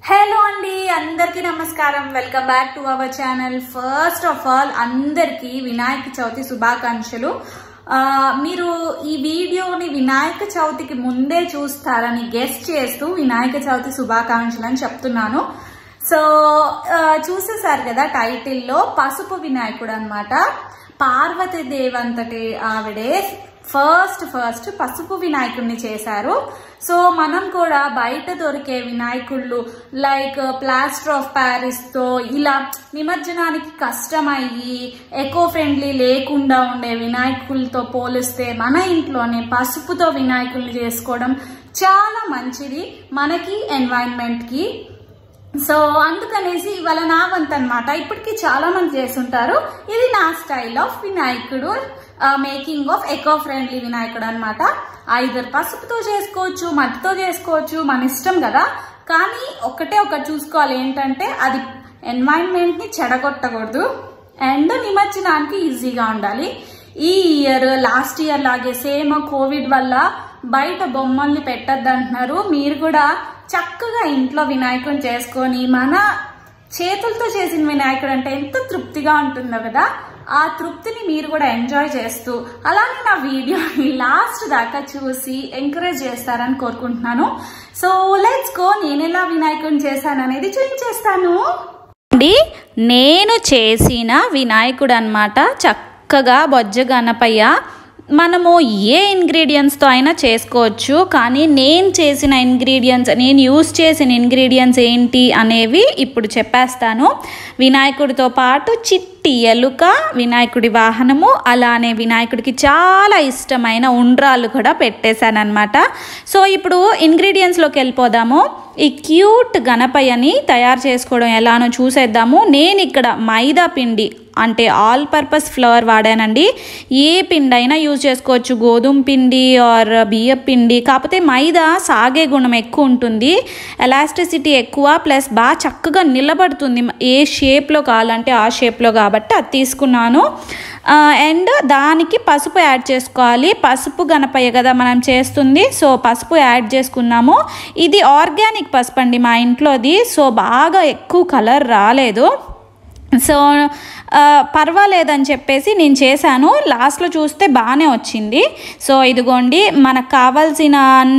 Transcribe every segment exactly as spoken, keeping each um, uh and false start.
Hello అండి, అందరికీ నమస్కారం. Welcome back to our channel. First of all అందరికీ వినాయక చవితి శుభాకాంక్షలు. మీరు ఈ వీడియోని వినాయక చవితికి ముందే చూస్తారని గెస్ చేస్తూ వినాయక చవితి శుభాకాంక్షలు అని చెప్తున్నాను. సో చూసేసారు కదా, టైటిల్లో పసుపు వినాయకుడు అన్నమాట. పార్వతీదేవి అంతటి ఆవిడే ఫస్ట్ ఫస్ట్ పసుపు వినాయకుడిని చేశారు. సో మనం కూడా బయట దొరికే వినాయకుళ్ళు లైక్ ప్లాస్టర్ ఆఫ్ ప్యారిస్ తో ఇలా నిమజ్జనానికి కష్టమయ్యి ఎకో ఫ్రెండ్లీ లేకుండా ఉండే వినాయకులతో పోలిస్తే మన ఇంట్లోనే పసుపుతో వినాయకుల్ని చేసుకోవడం చాలా మంచిది మనకి, ఎన్వైరన్మెంట్ కి. సో అందుకనేసి ఇవాళ నా వంతు అనమాట. ఇప్పటికి చాలా మంది చేస్తుంటారు. ఇది నా స్టైల్ ఆఫ్ వినాయకుడు, మేకింగ్ ఆఫ్ ఎకో ఫ్రెండ్లీ వినాయకుడు అనమాట. ఐదర్ పసుపుతో చేసుకోవచ్చు, మట్టితో చేసుకోవచ్చు, మన ఇష్టం కదా. కానీ ఒకటే ఒకటి చూసుకోవాలి, ఏంటంటే అది ఎన్వైరన్మెంట్ ని చెడగొట్టకూడదు అండ్ నిమజ్జనానికి ఈజీగా ఉండాలి. ఈ ఇయర్ లాస్ట్ ఇయర్ లాగే సేమ్ కోవిడ్ వల్ల బయట బొమ్మల్ని పెట్టద్దు అంటున్నారు. మీరు కూడా చక్కగా ఇంట్లో వినాయకుడిని చేసుకొని, మన చేతులతో చేసిన వినాయకుడు అంటే ఎంత తృప్తిగా ఉంటుందో కదా, ఆ తృప్తిని మీరు కూడా ఎంజాయ్ చేస్తూ అలాగే నా వీడియోని లాస్ట్ దాకా చూసి ఎంకరేజ్ చేస్తారని కోరుకుంటున్నాను. సో లెట్స్ గో, నేను ఎలా వినాయకుడిని చేశాను అనేది చూపించేస్తాను. నేను చేసిన వినాయకుడు అన్నమాట చక్కగా బొజ్జ గణపయ్య. మనము ఏ ఇంగ్రీడియంట్స్తో అయినా చేసుకోవచ్చు, కానీ నేను చేసిన ఇంగ్రీడియంట్స్, నేను యూస్ చేసిన ఇంగ్రీడియంట్స్ ఏంటి అనేవి ఇప్పుడు చెప్పేస్తాను. వినాయకుడితో పాటు చిట్టి ఎలుక, వినాయకుడి వాహనము, అలానే వినాయకుడికి చాలా ఇష్టమైన ఉండ్రాలు కూడా పెట్టేశాను అనమాట. సో ఇప్పుడు ఇంగ్రీడియంట్స్లోకి వెళ్ళిపోదాము. ఈ క్యూట్ గణపయ్యని తయారు చేసుకోవడం ఎలానో చూసేద్దాము. నేను ఇక్కడ మైదా పిండి అంటే ఆల్ పర్పస్ ఫ్లవర్ వాడానండి. ఏ పిండి అయినా యూజ్ చేసుకోవచ్చు, గోధుమ పిండి ఆర్ బియ్య పిండి. కాకపోతే మైదా సాగే గుణం ఎక్కువ ఉంటుంది, ఎలాస్టిసిటీ ఎక్కువ, ప్లస్ బాగా చక్కగా నిలబడుతుంది ఏ షేప్లో కావాలంటే ఆ షేప్లో, కాబట్టి అది తీసుకున్నాను. అండ్ దానికి పసుపు యాడ్ చేసుకోవాలి. పసుపు గణపయ్య కదా మనం చేస్తుంది, సో పసుపు యాడ్ చేసుకున్నాము. ఇది ఆర్గానిక్ పసుపు అండి మా ఇంట్లోది, సో బాగా ఎక్కువ కలర్ రాలేదు. సో పర్వాలేదని చెప్పేసి నేను చేశాను. లాస్ట్లో చూస్తే బాగానే వచ్చింది. సో ఇదిగోండి, మనకు కావాల్సిన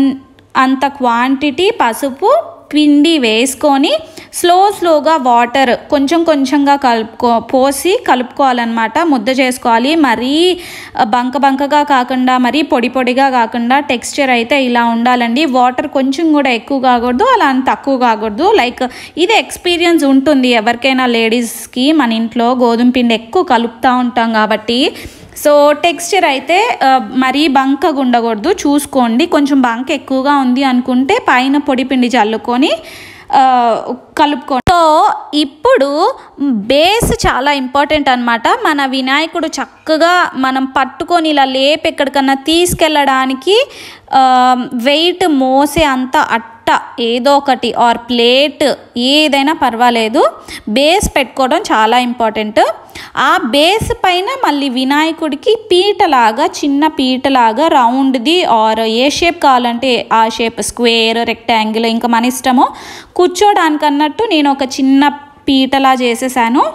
అంత క్వాంటిటీ పసుపు పిండి వేసుకొని స్లో స్లోగా వాటర్ కొంచెం కొంచెంగా కలుపుకో పోసి కలుపుకోవాలన్నమాట. ముద్ద చేసుకోవాలి. మరీ బంక బంకగా కాకుండా, మరీ పొడి పొడిగా కాకుండా టెక్స్చర్ అయితే ఇలా ఉండాలండి. వాటర్ కొంచెం కూడా ఎక్కువ కాకూడదు, అలా అంత తక్కువ కాకూడదు. లైక్ ఇది ఎక్స్పీరియన్స్ ఉంటుంది ఎవరికైనా, లేడీస్కి. మన ఇంట్లో గోధుమ పిండి ఎక్కువ కలుపుతూ ఉంటాం కాబట్టి. సో టెక్స్చర్ అయితే మరీ బంకగా ఉండకూడదు, చూసుకోండి. కొంచెం బంక ఎక్కువగా ఉంది అనుకుంటే పైన పొడి పిండి చల్లుకొని కలుపుకోండి. సో ఇప్పుడు బేస్ చాలా ఇంపార్టెంట్ అనమాట. మన వినాయకుడు చక్కగా మనం పట్టుకొని ఇలా లేపి ఎక్కడికన్నా తీసుకెళ్ళడానికి వెయిట్ మోసే అంత అట్ట ఏదో ఒకటి ఆర్ ప్లేట్ ఏదైనా పర్వాలేదు, బేస్ పెట్టుకోవడం చాలా ఇంపార్టెంట్. ఆ బేస్ పైన మళ్ళీ వినాయకుడికి పీటలాగా, చిన్న పీటలాగా రౌండ్ది ఆర్ ఏ షేప్ కావాలంటే ఆ షేప్, స్క్వేర్, రెక్టాంగిల్, ఇంకా మన ఇష్టము. కూర్చోడానికి అన్నట్టు నేను ఒక చిన్న పీటలా చేసేసాను.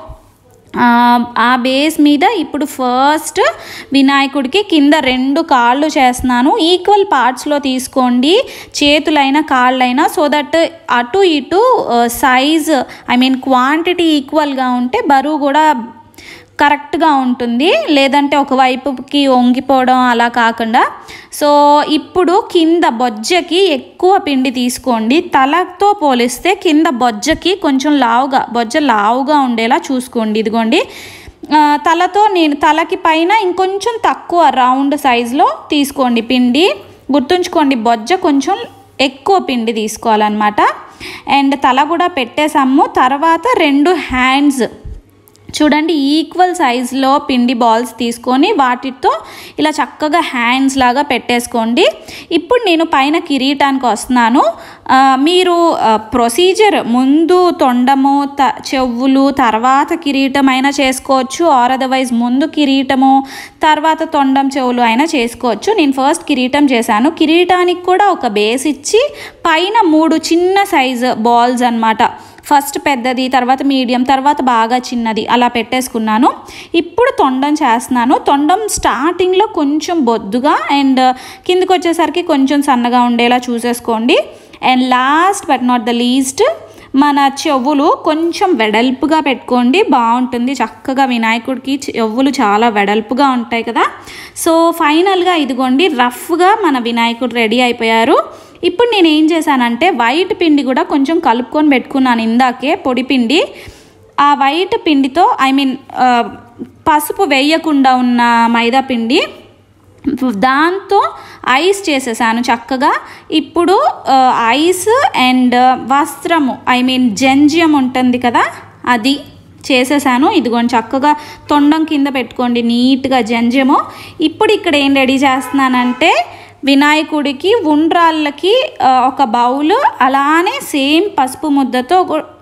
ఆ బేస్ మీద ఇప్పుడు ఫస్ట్ వినాయకుడికి కింద రెండు కాళ్ళు చేస్తున్నాను. ఈక్వల్ పార్ట్స్లో తీసుకోండి, చేతులైనా కాళ్ళైనా, సో దట్ అటు ఇటు సైజ్ ఐ మీన్ క్వాంటిటీ ఈక్వల్గా ఉంటే బరువు కూడా కరెక్ట్గా ఉంటుంది. లేదంటే ఒకవైపుకి వంగిపోవడం అలా కాకుండా. సో ఇప్పుడు కింద బొజ్జకి ఎక్కువ పిండి తీసుకోండి. తలతో పోలిస్తే కింద బొజ్జకి కొంచెం లావుగా, బొజ్జ లావుగా ఉండేలా చూసుకోండి. ఇదిగోండి, తలతో నేను తలకి పైన ఇంకొంచెం తక్కువ రౌండ్ సైజులో తీసుకోండి పిండి. గుర్తుంచుకోండి, బొజ్జ కొంచెం ఎక్కువ పిండి తీసుకోవాలన్నమాట. అండ్ తల కూడా పెట్టేసాము. తర్వాత రెండు హ్యాండ్స్ చూడండి ఈక్వల్ సైజులో పిండి బాల్స్ తీసుకొని వాటితో ఇలా చక్కగా హ్యాండ్స్ లాగా పెట్టేసుకోండి. ఇప్పుడు నేను పైన కిరీటానికి వస్తున్నాను. మీరు ప్రొసీజర్ ముందు తొండము త చెవులు తర్వాత కిరీటం అయినా చేసుకోవచ్చు, ఆర్ అదర్వైజ్ ముందు కిరీటము తర్వాత తొండం చెవులు అయినా చేసుకోవచ్చు. నేను ఫస్ట్ కిరీటం చేశాను. కిరీటానికి కూడా ఒక బేస్ ఇచ్చి పైన మూడు చిన్న సైజు బాల్స్ అన్నమాట, ఫస్ట్ పెద్దది తర్వాత మీడియం తర్వాత బాగా చిన్నది అలా పెట్టేసుకున్నాను. ఇప్పుడు తొండం చేస్తున్నాను. తొండం స్టార్టింగ్లో కొంచెం బొద్దుగా అండ్ కిందకి వచ్చేసరికి కొంచెం సన్నగా ఉండేలా చూసేసుకోండి. And last but not the least మన చెవులు కొంచెం వెడల్పుగా పెట్టుకోండి, బాగుంటుంది. చక్కగా వినాయకుడికి చెవులు చాలా వెడల్పుగా ఉంటాయి కదా. సో ఫైనల్గా ఇదిగోండి రఫ్గా మన వినాయకుడు రెడీ అయిపోయారు. ఇప్పుడు నేను ఏం చేశానంటే వైట్ పిండి కూడా కొంచెం కలుపుకొని పెట్టుకున్నాను ఇందాకే, పొడి పిండి. ఆ వైట్ పిండితో ఐ మీన్ పసుపు వేయకుండా ఉన్న మైదా పిండి దాంతో ఐస్ చేసేసాను చక్కగా. ఇప్పుడు ఐస్ అండ్ వస్త్రము ఐ మీన్ జంజ్యం ఉంటుంది కదా అది చేసేసాను. ఇదిగోండి చక్కగా తొండం కింద పెట్టుకోండి నీట్గా జంజ్యము. ఇప్పుడు ఇక్కడ ఏం రెడీ చేస్తున్నానంటే వినాయకుడికి ఉండ్రాళ్ళకి ఒక బౌల్, అలానే సేమ్ పసుపు ముద్దతో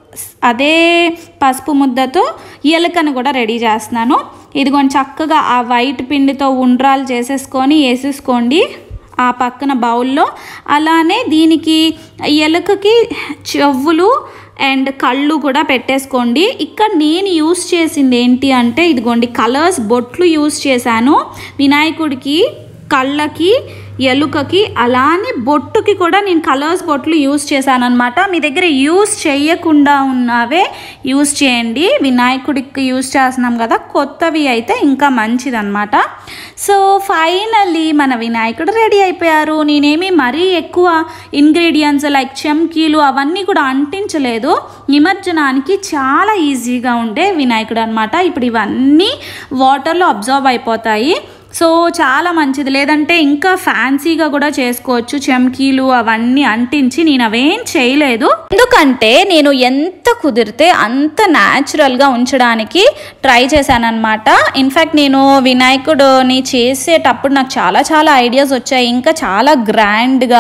అదే పసుపు ముద్దతో ఎలుకను కూడా రెడీ చేస్తున్నాను. ఇదిగోండి చక్కగా ఆ వైట్ పిండితో ఉండ్రాలు చేసేసుకొని వేసేసుకోండి ఆ పక్కన బౌల్లో. అలానే దీనికి ఎలుకకి చెవులు అండ్ కళ్ళు కూడా పెట్టేసుకోండి. ఇక్కడ నేను యూస్ చేసింది ఏంటి అంటే ఇదిగోండి కలర్స్ బొట్లు యూస్ చేశాను. వినాయకుడికి కళ్ళకి ఎలుకకి అలానే బొట్టుకి కూడా నేను కలర్స్ బొట్లు యూస్ చేశాను అనమాట. మీ దగ్గర యూస్ చేయకుండా ఉన్నవే యూస్ చేయండి. వినాయకుడికి యూస్ చేస్తున్నాం కదా, కొత్తవి అయితే ఇంకా మంచిదన్నమాట. సో ఫైనల్లీ మన వినాయకుడు రెడీ అయిపోయారు. నేనేమి మరీ ఎక్కువ ఇంగ్రీడియంట్స్ లైక్ చెమ్కీలు అవన్నీ కూడా అంటించలేదు. నిమజ్జనానికి చాలా ఈజీగా ఉండే వినాయకుడు అనమాట. ఇప్పుడు ఇవన్నీ వాటర్లో అబ్జర్వ్ అయిపోతాయి. సో చాలా మంచిది. లేదంటే ఇంకా ఫ్యాన్సీగా కూడా చేసుకోవచ్చు చెమ్కీలు అవన్నీ అంటించి. నేను అవేం చేయలేదు, ఎందుకంటే నేను ఎంత కుదిరితే అంత న్యాచురల్గా ఉంచడానికి ట్రై చేశాను అనమాట. ఇన్ఫ్యాక్ట్ నేను వినాయకుడిని చేసేటప్పుడు నాకు చాలా చాలా ఐడియాస్ వచ్చాయి. ఇంకా చాలా గ్రాండ్గా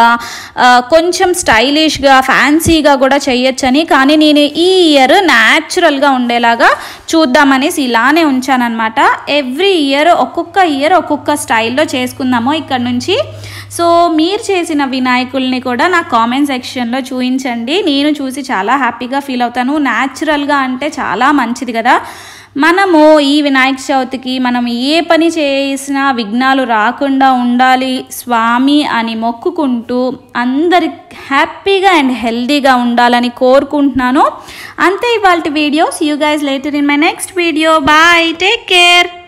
కొంచెం స్టైలిష్గా ఫ్యాన్సీగా కూడా చేయొచ్చని. కానీ నేను ఈ ఇయర్ న్యాచురల్గా ఉండేలాగా చూద్దామనేసి ఇలానే ఉంచానన్నమాట. ఎవ్రీ ఇయర్ ఒక్కొక్క ఇయర్ ఒక్కొక్క స్టైల్లో చేసుకుందాము ఇక్కడ నుంచి. సో మీరు చేసిన వినాయకుల్ని కూడా నా కామెంట్ సెక్షన్లో చూపించండి. నేను చూసి చాలా హ్యాపీగా ఫీల్ అవుతాను. న్యాచురల్గా అంటే చాలా మంచిది కదా. మనము ఈ వినాయక చవితికి మనం ఏ పని చేసినా విఘ్నాలు రాకుండా ఉండాలి స్వామి అని మొక్కుకుంటూ అందరి హ్యాపీగా అండ్ హెల్దీగా ఉండాలని కోరుకుంటున్నాను. అంతే ఇవాల్టి videos. You guys later in my next video. Bye, take care.